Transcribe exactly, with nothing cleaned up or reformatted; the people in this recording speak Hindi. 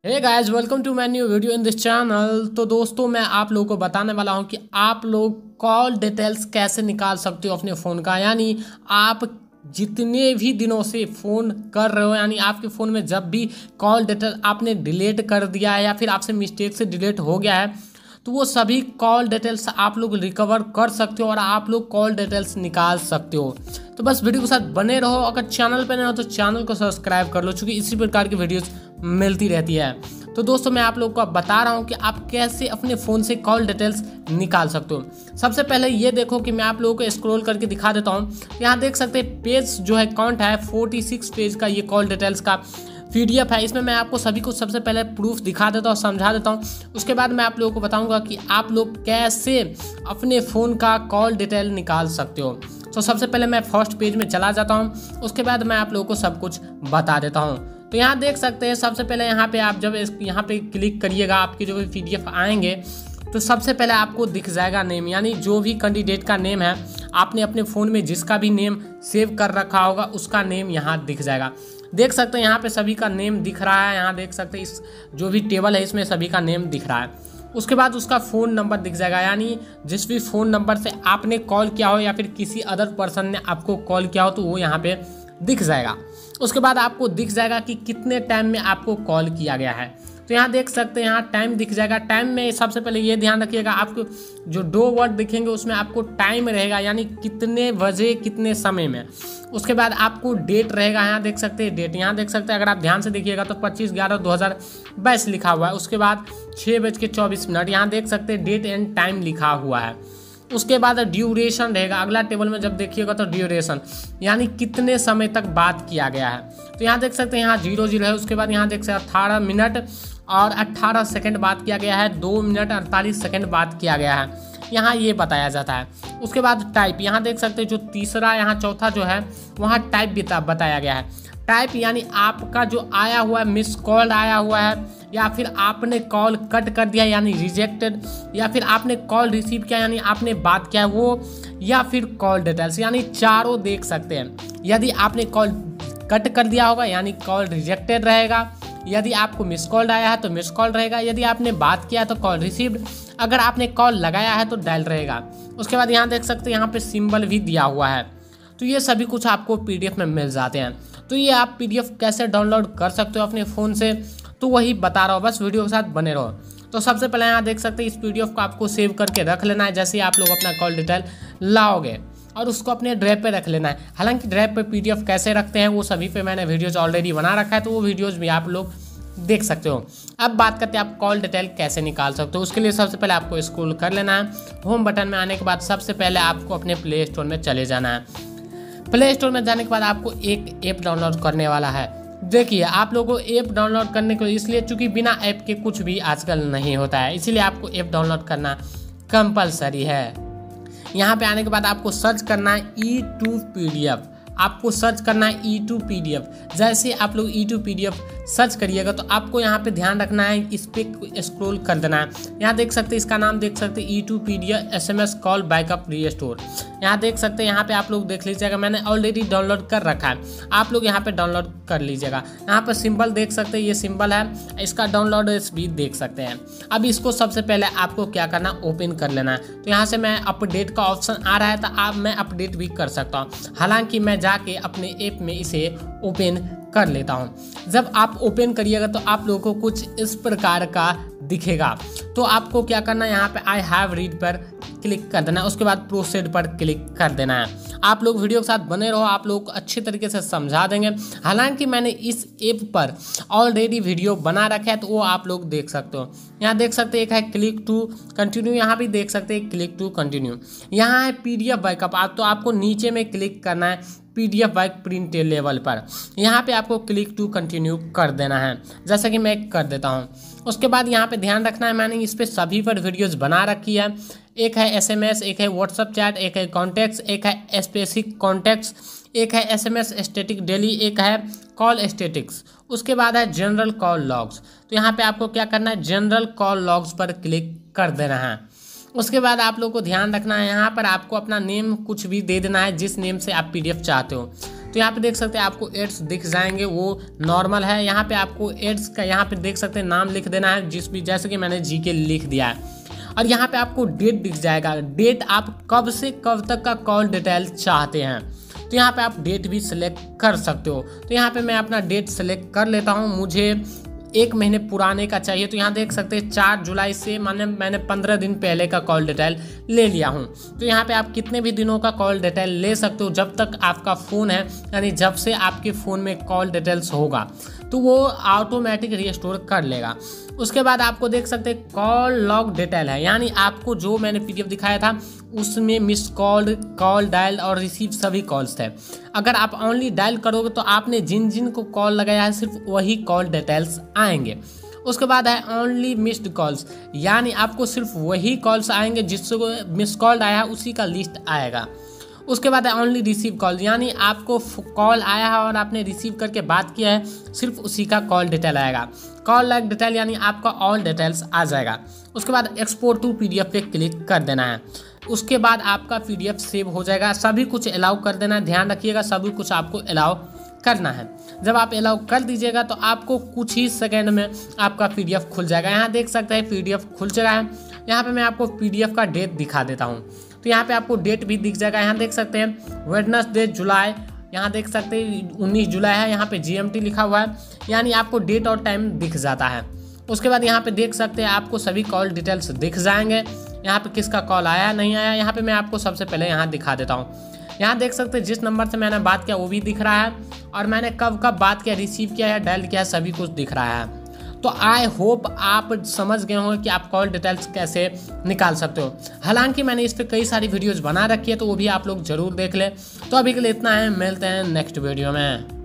Hey guys, welcome to my new video in this channel. तो दोस्तों, मैं आप लोगों को बताने वाला हूं कि आप लोग कॉल डिटेल्स कैसे निकाल सकते हो अपने फ़ोन का। यानी आप जितने भी दिनों से फ़ोन कर रहे हो, यानी आपके फ़ोन में जब भी कॉल डिटेल आपने डिलीट कर दिया है या फिर आपसे मिस्टेक से डिलीट हो गया है, तो वो सभी कॉल डिटेल्स आप लोग रिकवर कर सकते हो और आप लोग कॉल डिटेल्स निकाल सकते हो। तो बस वीडियो के साथ बने रहो। अगर चैनल पे नए हो तो चैनल को सब्सक्राइब कर लो, क्योंकि इसी प्रकार की वीडियोस मिलती रहती है। तो दोस्तों, मैं आप लोगों को बता रहा हूँ कि आप कैसे अपने फ़ोन से कॉल डिटेल्स निकाल सकते हो। सबसे पहले ये देखो कि मैं आप लोगों को स्क्रॉल करके दिखा देता हूँ। यहाँ देख सकते हैं पेज जो है काउंट है छियालीस पेज का, ये कॉल डिटेल्स का पीडीएफ है। इसमें मैं आपको सभी को सबसे पहले प्रूफ दिखा देता हूँ, समझा देता हूँ। उसके बाद मैं आप लोगों को बताऊंगा कि आप लोग कैसे अपने फ़ोन का कॉल डिटेल निकाल सकते हो। तो सबसे पहले मैं फर्स्ट पेज में चला जाता हूँ, उसके बाद मैं आप लोगों को सब कुछ बता देता हूँ। तो यहाँ देख सकते हैं, सबसे पहले यहाँ पे आप जब यहाँ पे क्लिक करिएगा, आपके जो भी पीडीएफ आएंगे तो सबसे पहले आपको दिख जाएगा नेम, यानी जो भी कैंडिडेट का नेम है, आपने अपने फ़ोन में जिसका भी नेम सेव कर रखा होगा उसका नेम यहाँ दिख जाएगा। देख सकते हैं यहाँ पे सभी का नेम दिख रहा है। यहाँ देख सकते हैं इस जो भी टेबल है इसमें सभी का नेम दिख रहा है। उसके बाद उसका फ़ोन नंबर दिख जाएगा, यानी जिस भी फ़ोन नंबर से आपने कॉल किया हो या फिर किसी अदर पर्सन ने आपको कॉल किया हो तो वो यहाँ पे दिख जाएगा। उसके बाद आपको दिख जाएगा कि कितने टाइम में आपको कॉल किया गया है। तो यहाँ देख सकते हैं, यहाँ टाइम दिख जाएगा। टाइम में सबसे पहले ये ध्यान रखिएगा, आपको जो दो वर्ड दिखेंगे उसमें आपको टाइम रहेगा, यानी कितने बजे कितने समय में। उसके बाद आपको डेट रहेगा, यहाँ देख सकते हैं डेट। यहाँ देख सकते हैं, अगर आप ध्यान से देखिएगा तो पच्चीस ग्यारह दो हज़ार बाईस लिखा हुआ है। उसके बाद छः बज के चौबीस मिनट यहाँ देख सकते हैं डेट एंड टाइम लिखा हुआ है। उसके बाद ड्यूरेशन रहेगा, अगला टेबल में जब देखिएगा तो ड्यूरेशन यानी कितने समय तक बात किया गया है। तो यहाँ देख सकते हैं यहाँ जीरो जीरो है। उसके बाद यहाँ देख सकते हैं अट्ठारह मिनट और अट्ठारह सेकंड बात किया गया है, दो मिनट अड़तालीस सेकंड बात किया गया है, यहाँ ये बताया जाता है। उसके बाद टाइप, यहाँ देख सकते हैं जो तीसरा यहाँ चौथा जो है वहाँ टाइप भी बताया गया है। टाइप यानी आपका जो आया हुआ है, मिस कॉल आया हुआ है, या फिर आपने कॉल कट कर दिया यानी रिजेक्टेड, या फिर आपने कॉल रिसीव किया यानी आपने बात किया है वो, या फिर कॉल डिटेल्स, यानी चारों देख सकते हैं। यदि आपने कॉल कट कर दिया होगा यानी कॉल रिजेक्टेड रहेगा, यदि आपको मिस कॉल आया है तो मिस कॉल रहेगा, यदि आपने बात किया है तो कॉल रिसीव्ड, अगर आपने कॉल लगाया है तो डायल रहेगा। उसके बाद यहाँ देख सकते हैं यहाँ पे सिंबल भी दिया हुआ है। तो ये सभी कुछ आपको पीडीएफ में मिल जाते हैं। तो ये आप पीडीएफ कैसे डाउनलोड कर सकते हो अपने फ़ोन से, तो वही बता रहा हूँ, बस वीडियो के साथ बने रहो। तो सबसे पहले यहाँ देख सकते हैं इस पीडीएफ को आपको सेव करके रख लेना है। जैसे ही आप लोग अपना कॉल डिटेल लाओगे और उसको अपने ड्राइव पे रख लेना है। हालांकि ड्राइव पे पीडीएफ कैसे रखते हैं वो सभी पे मैंने वीडियोज़ ऑलरेडी बना रखा है, तो वो वीडियोज़ भी आप लोग देख सकते हो। अब बात करते हैं आप कॉल डिटेल कैसे निकाल सकते हो। उसके लिए सबसे पहले आपको स्क्रॉल कर लेना है। होम बटन में आने के बाद सबसे पहले आपको अपने प्ले स्टोर में चले जाना है। प्ले स्टोर में जाने के बाद आपको एक ऐप डाउनलोड करने वाला है। देखिए, आप लोगों को ऐप डाउनलोड करने को इसलिए चूँकि बिना ऐप के कुछ भी आजकल नहीं होता है, इसीलिए आपको ऐप डाउनलोड करना कंपलसरी है। यहाँ पे आने के बाद आपको सर्च करना है E to P D F. आपको सर्च करना है E to P D F. जैसे आप लोग E to P D F search करिएगा तो आपको यहाँ पे ध्यान रखना है, इस पर स्क्रॉल कर देना है। यहाँ देख सकते हैं इसका नाम देख सकते हैं E to P D F S M S call backup restore. यहाँ देख सकते हैं, यहाँ पे आप लोग देख लीजिएगा, मैंने ऑलरेडी डाउनलोड कर रखा है, आप लोग यहाँ पे डाउनलोड कर लीजिएगा। यहाँ पर सिंबल देख सकते हैं, ये सिंबल है, इसका डाउनलोड भी देख सकते हैं। अब इसको सबसे पहले आपको क्या करना, ओपन कर लेना है। तो यहाँ से मैं अपडेट का ऑप्शन आ रहा है, तो आप मैं अपडेट भी कर सकता हूँ। हालांकि मैं जाके अपने ऐप में इसे ओपन कर लेता हूं। जब आप ओपन करिएगा तो आप लोगों को कुछ इस प्रकार का दिखेगा। तो आपको क्या करना है, यहाँ पे आई हैव रीड पर क्लिक कर देना है। उसके बाद प्रोसीड पर क्लिक कर देना है। आप लोग वीडियो के साथ बने रहो, आप लोग को अच्छी तरीके से समझा देंगे। हालांकि मैंने इस ऐप पर ऑलरेडी वीडियो बना रखा है, तो वो आप लोग देख सकते हो। यहाँ देख सकते हैं एक है क्लिक टू कंटिन्यू, यहाँ भी देख सकते हैं क्लिक टू कंटिन्यू। यहाँ है पीडीएफ बैकअप, आप तो आपको नीचे में क्लिक करना है पीडीएफ बैक प्रिंट लेवल पर। यहाँ पे आपको क्लिक टू कंटिन्यू कर देना है, जैसा कि मैं कर देता हूँ। उसके बाद यहाँ पे ध्यान रखना है, मैंने इस पे सभी पर वीडियोस बना रखी है। एक है एसएमएस, एक है व्हाट्सएप चैट, एक है कॉन्टैक्ट्स, एक है स्पेसिफिक कॉन्टैक्ट्स, एक है एसएमएस स्टैटिक डेली, एक है कॉल स्टैटिक्स। उसके बाद है जनरल कॉल लॉग्स। तो यहाँ पे आपको क्या करना है, जनरल कॉल लॉग्स पर क्लिक कर देना है। उसके बाद आप लोग को ध्यान रखना है, यहाँ पर आपको अपना नेम कुछ भी दे देना है जिस नेम से आप पीडीएफ चाहते हो। तो यहाँ पे देख सकते हैं आपको एड्स दिख जाएंगे, वो नॉर्मल है। यहाँ पे आपको एड्स का यहाँ पे देख सकते हैं नाम लिख देना है, जिस भी जैसे कि मैंने जी के लिख दिया है। और यहाँ पे आपको डेट दिख जाएगा, डेट आप कब से कब तक का कॉल डिटेल चाहते हैं, तो यहाँ पे आप डेट भी सिलेक्ट कर सकते हो। तो यहाँ पे मैं अपना डेट सिलेक्ट कर लेता हूँ, मुझे एक महीने पुराने का चाहिए। तो यहाँ देख सकते हैं चार जुलाई से माने मैंने पंद्रह दिन पहले का कॉल डिटेल ले लिया हूँ। तो यहाँ पे आप कितने भी दिनों का कॉल डिटेल ले सकते हो, जब तक आपका फ़ोन है, यानी जब से आपके फ़ोन में कॉल डिटेल्स होगा तो वो ऑटोमेटिक रिस्टोर कर लेगा। उसके बाद आपको देख सकते हैं कॉल लॉग डिटेल है, यानी आपको जो मैंने पीडीएफ दिखाया था उसमें मिस कॉल, कॉल डायल और रिसीव सभी कॉल्स थे। अगर आप ओनली डायल करोगे तो आपने जिन जिन को कॉल लगाया है सिर्फ वही कॉल डिटेल्स आएंगे। उसके बाद है ओनली मिस्ड कॉल्स, यानी आपको सिर्फ वही कॉल्स आएंगे जिसको मिस कॉल आया है उसी का लिस्ट आएगा। उसके बाद है ओनली रिसीव कॉल, यानी आपको कॉल आया है और आपने रिसीव करके बात किया है, सिर्फ उसी का कॉल डिटेल आएगा। कॉल लॉग डिटेल यानी आपका ऑल डिटेल्स आ जाएगा। उसके बाद एक्सपोर्ट टू पीडीएफ पे क्लिक कर देना है। उसके बाद आपका पीडीएफ सेव हो जाएगा। सभी कुछ अलाउ कर देना है, ध्यान रखिएगा सभी कुछ आपको अलाउ करना है। जब आप अलाउ कर दीजिएगा तो आपको कुछ ही सेकंड में आपका पीडीएफ खुल जाएगा। यहाँ देख सकते हैं पीडीएफ खुल चुका है। यहाँ पे मैं आपको पीडीएफ का डेट दिखा देता हूँ, तो यहाँ पे आपको डेट भी दिख जाएगा। यहाँ देख सकते हैं वेडनेसडे जुलाई, यहाँ देख सकते हैं उन्नीस जुलाई है, यहाँ पे जीएमटी लिखा हुआ है, यानी आपको डेट और टाइम दिख जाता है। उसके बाद यहाँ पे देख सकते हैं आपको सभी कॉल डिटेल्स दिख जाएंगे। यहाँ पे किसका कॉल आया नहीं आया, यहाँ पे मैं आपको सबसे पहले यहाँ दिखा देता हूँ। यहाँ देख सकते हैं जिस नंबर से मैंने बात किया वो भी दिख रहा है, और मैंने कब कब बात किया, रिसीव किया है, डायल किया है, सभी कुछ दिख रहा है। तो आई होप आप समझ गए होंगे कि आप कॉल डिटेल्स कैसे निकाल सकते हो। हालांकि मैंने इस पर कई सारी वीडियोज़ बना रखी है, तो वो भी आप लोग ज़रूर देख लें। तो अभी के लिए इतना है, मिलते हैं नेक्स्ट वीडियो में।